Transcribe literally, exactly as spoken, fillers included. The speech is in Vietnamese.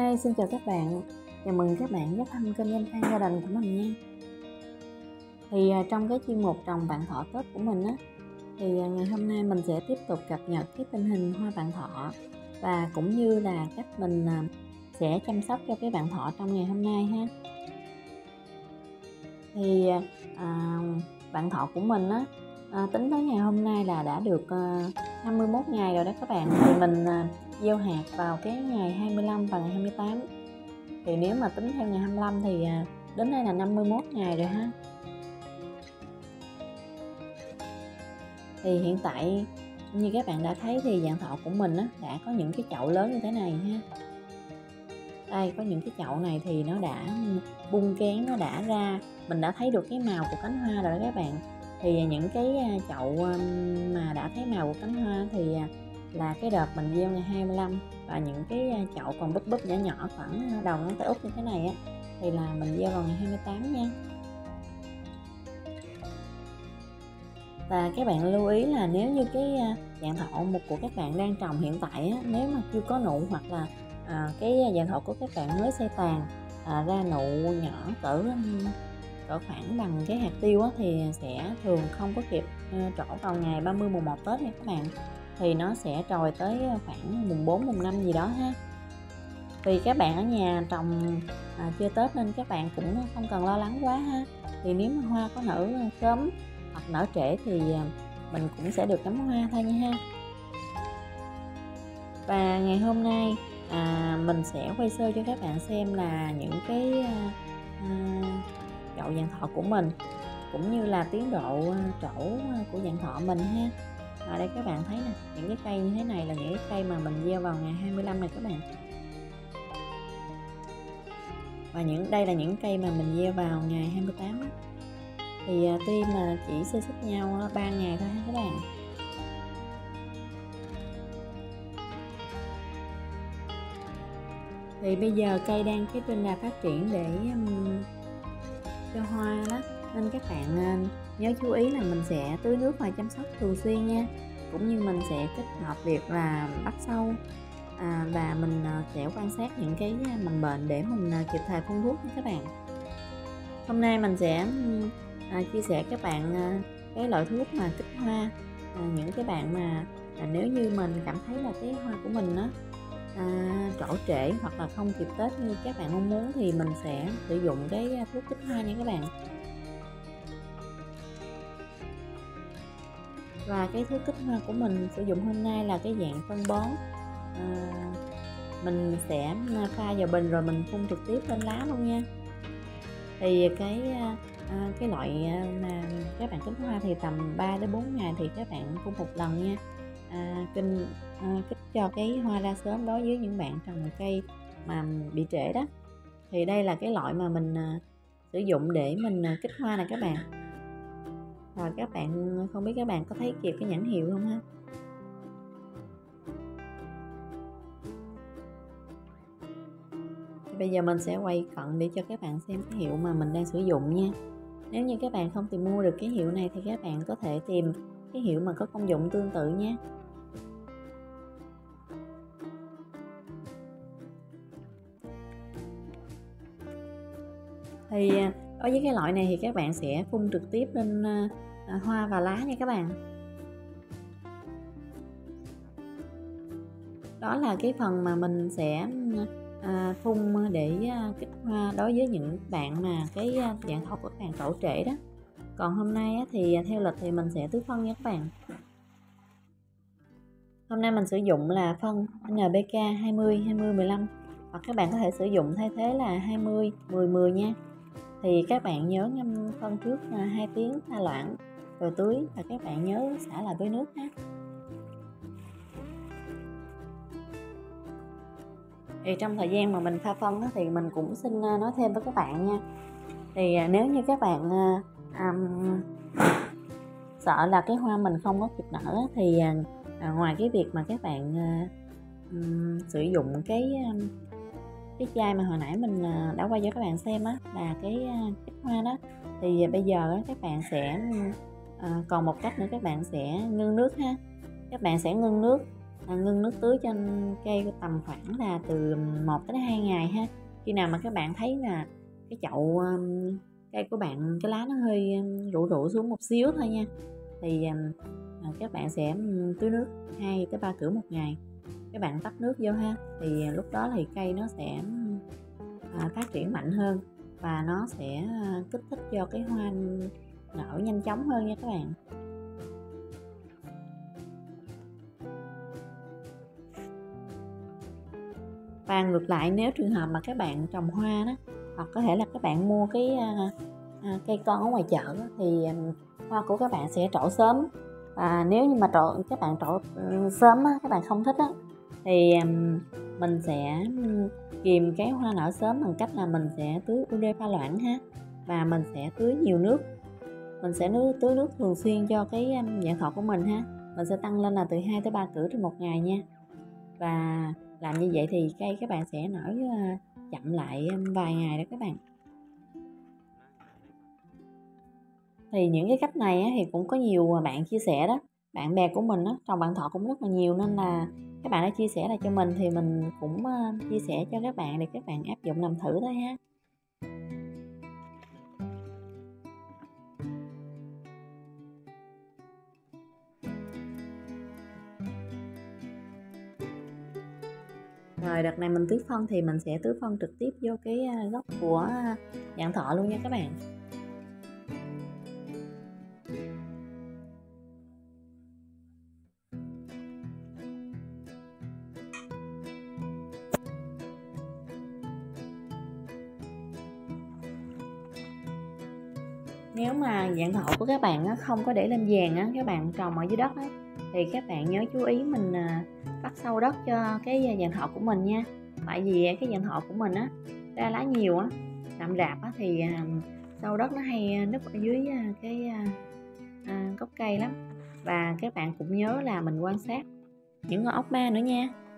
Hi, xin chào các bạn. Chào mừng các bạn ghé thăm kênh Danh Thang Gia Đình của mình nha. Thì à, trong cái chuyên mục trồng vạn thọ Tết của mình á, thì à, ngày hôm nay mình sẽ tiếp tục cập nhật cái tình hình hoa vạn thọ và cũng như là cách mình à, sẽ chăm sóc cho cái vạn thọ trong ngày hôm nay ha. Thì à, vạn thọ của mình á, à, tính tới ngày hôm nay là đã được à, năm mươi mốt ngày rồi đó các bạn. Thì mình à, gieo hạt vào cái ngày hai mươi lăm và ngày hai mươi tám. Thì nếu mà tính theo ngày hai mươi lăm thì à, đến đây là năm mươi mốt ngày rồi ha. Thì hiện tại như các bạn đã thấy thì vạn thọ của mình á, đã có những cái chậu lớn như thế này ha. Đây, có những cái chậu này thì nó đã bung kén, nó đã ra, mình đã thấy được cái màu của cánh hoa rồi đó các bạn. Thì những cái chậu mà đã thấy màu của cánh hoa thì là cái đợt mình gieo ngày hai mươi lăm, và những cái chậu còn búp búp nhỏ nhỏ khoảng đầu ngón tay út như thế này á thì là mình gieo vào ngày hai mươi tám nha. Và các bạn lưu ý là nếu như cái vạn thọ một của các bạn đang trồng hiện tại á, nếu mà chưa có nụ hoặc là à, cái vạn thọ của các bạn mới xây tàn à, ra nụ nhỏ cỡ cỡ khoảng bằng cái hạt tiêu á, thì sẽ thường không có kịp uh, trổ vào ngày ba mươi mùng một Tết nha các bạn. Thì nó sẽ trồi tới khoảng mùng bốn mùng năm gì đó ha. Vì các bạn ở nhà trồng à, chơi Tết nên các bạn cũng không cần lo lắng quá ha. Thì nếu mà hoa có nở sớm hoặc nở trễ thì mình cũng sẽ được ngắm hoa thôi nha ha. Và ngày hôm nay à, mình sẽ quay sơ cho các bạn xem là những cái à, chậu vạn thọ của mình cũng như là tiến độ trổ của vạn thọ mình ha. Ở đây các bạn thấy nè, những cái cây như thế này là những cái cây mà mình gieo vào ngày hai mươi lăm này các bạn. Và những đây là những cây mà mình gieo vào ngày hai mươi tám. Thì tuy mà chỉ xê xích nhau ba ngày thôi ha các bạn. Thì bây giờ cây đang cái trên đà phát triển để um, cho hoa đó, nên các bạn uh, nhớ chú ý là mình sẽ tưới nước và chăm sóc thường xuyên nha. Cũng như mình sẽ kết hợp việc là bắt sâu à, và mình uh, sẽ quan sát những cái mầm bệnh để mình uh, kịp thời phun thuốc nha các bạn. Hôm nay mình sẽ uh, chia sẻ các bạn uh, cái loại thuốc mà kích hoa. uh, những cái bạn mà uh, nếu như mình cảm thấy là cái hoa của mình nó À, trổ trễ hoặc là không kịp Tết như các bạn mong muốn thì mình sẽ sử dụng cái thuốc kích hoa nha các bạn. Và cái thuốc kích hoa của mình sử dụng hôm nay là cái dạng phân bón. à, Mình sẽ pha vào bình rồi mình phun trực tiếp lên lá luôn nha. Thì cái à, cái loại mà các bạn kích hoa thì tầm ba đến bốn ngày thì các bạn phun một lần nha. À, kinh à, kích cho cái hoa ra sớm đối với những bạn trồng cây mà bị trễ đó. Thì đây là cái loại mà mình à, sử dụng để mình à, kích hoa này các bạn. Rồi các bạn không biết các bạn có thấy kịp cái nhãn hiệu không ha? Thì bây giờ mình sẽ quay cận để cho các bạn xem cái hiệu mà mình đang sử dụng nha. Nếu như các bạn không tìm mua được cái hiệu này thì các bạn có thể tìm cái hiệu mà có công dụng tương tự nhé. Thì đối với cái loại này thì các bạn sẽ phun trực tiếp lên à, hoa và lá nha các bạn. Đó là cái phần mà mình sẽ à, phun để à, kích hoa đối với những bạn mà cái vạn thọ của các bạn trổ trễ đó. Còn hôm nay á, thì theo lịch thì mình sẽ tưới phân nha các bạn. Hôm nay mình sử dụng là phân en pê ca hai mươi hai mươi mười lăm, hoặc các bạn có thể sử dụng thay thế là hai mươi mười mười nha. Thì các bạn nhớ ngâm phân trước hai tiếng pha loãng rồi tưới, và các bạn nhớ xả lại với nước ha. Thì trong thời gian mà mình pha phân thì mình cũng xin nói thêm với các bạn nha. Thì nếu như các bạn um, sợ là cái hoa mình không có kịp nở thì à, ngoài cái việc mà các bạn um, sử dụng cái um, cái chai mà hồi nãy mình đã quay cho các bạn xem á, là cái kích hoa đó, thì bây giờ các bạn sẽ à, còn một cách nữa, các bạn sẽ ngưng nước ha. Các bạn sẽ ngưng nước à, ngưng nước tưới cho cây tầm khoảng là từ một tới hai ngày ha. Khi nào mà các bạn thấy là cái chậu um, cây của bạn cái lá nó hơi rụ rụ xuống một xíu thôi nha, thì um, à, các bạn sẽ tưới nước hai tới ba cử một ngày. Các bạn tắt nước vô ha, thì lúc đó thì cây nó sẽ à, phát triển mạnh hơn và nó sẽ à, kích thích cho cái hoa nở nhanh chóng hơn nha các bạn. Và ngược lại, nếu trường hợp mà các bạn trồng hoa đó, hoặc có thể là các bạn mua cái à, à, cây con ở ngoài chợ đó, thì um, hoa của các bạn sẽ trổ sớm. Và nếu như mà trổ các bạn trổ um, sớm á, các bạn không thích á, thì um, mình sẽ um, kìm cái hoa nở sớm bằng cách là mình sẽ tưới u đê pha loãng ha, và mình sẽ tưới nhiều nước. Mình sẽ nước tưới nước thường xuyên cho cái um, dạng thọ của mình ha. Mình sẽ tăng lên là từ hai tới ba cử trên một ngày nha. Và làm như vậy thì cây các bạn sẽ nở uh, chậm lại vài ngày đó các bạn. Thì những cái cách này á, thì cũng có nhiều bạn chia sẻ đó. Bạn bè của mình á, trồng bạn thọ cũng rất là nhiều, nên là các bạn đã chia sẻ lại cho mình thì mình cũng uh, chia sẻ cho các bạn để các bạn áp dụng làm thử thôi ha. Rồi đợt này mình tưới phân thì mình sẽ tưới phân trực tiếp vô cái gốc của dạng thọ luôn nha các bạn. Nếu mà dạng thọ của các bạn không có để lên giàn á, các bạn trồng ở dưới đất á, thì các bạn nhớ chú ý mình bắt sâu đất cho cái dạng thọ của mình nha. Tại vì cái dạng thọ của mình á ra lá nhiều á, rậm rạp á, thì sâu đất nó hay núp ở dưới cái gốc cây lắm. Và các bạn cũng nhớ là mình quan sát những con ốc ma nữa nha.